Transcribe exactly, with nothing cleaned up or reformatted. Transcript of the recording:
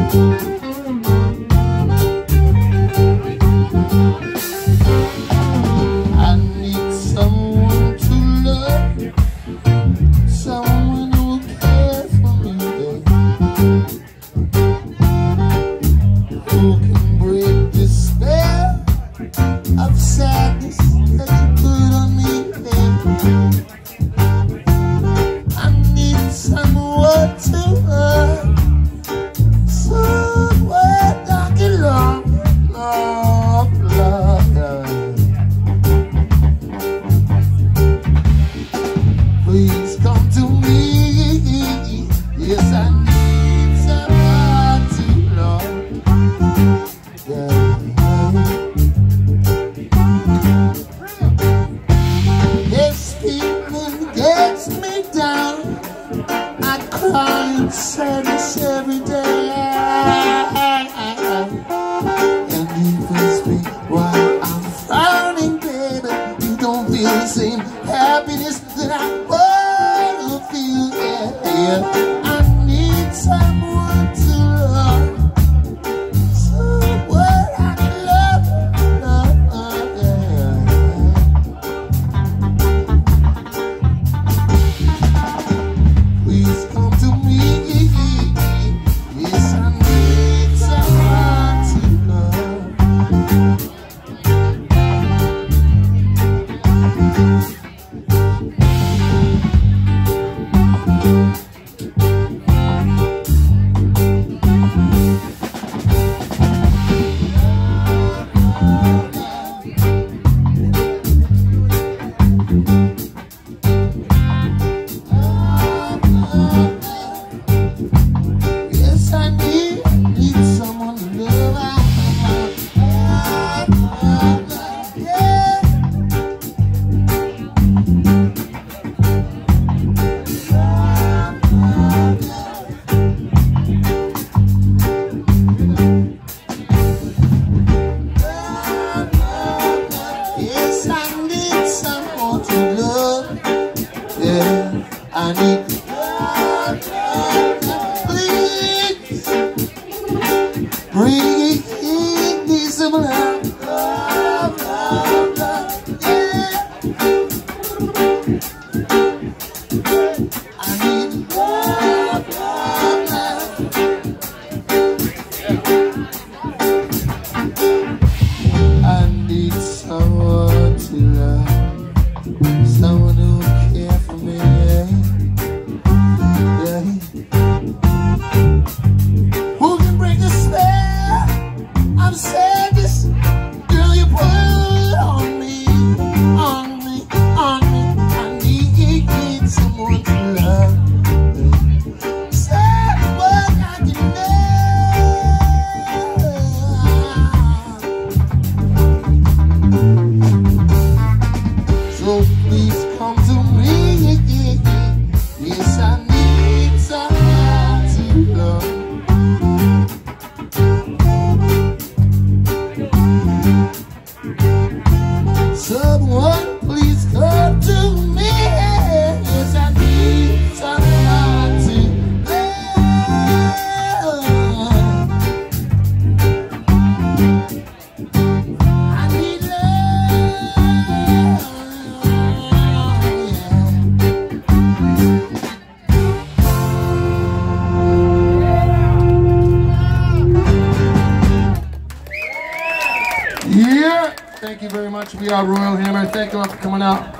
Sadness every day, and you can speak while I'm frowning, baby. You don't feel the same happiness that I wanna feel. Yeah, yeah. I need someone to love, someone I can love, love, yeah. Please come to me. I need love, please bring me some love, love, love, love, yeah. I need love, love, love. I need someone to love, someone who will care for me, yeah. Who can break the spell? I'm sad this girl you put on me, on me, on me. I need someone to love, someone I can love. So please come to me. Yes, I need someone to love. Someone, please come to me. Yes, I need someone to love. I need love, yeah. Yeah. Thank you very much. We are Royal Hammer. Thank you all for coming out.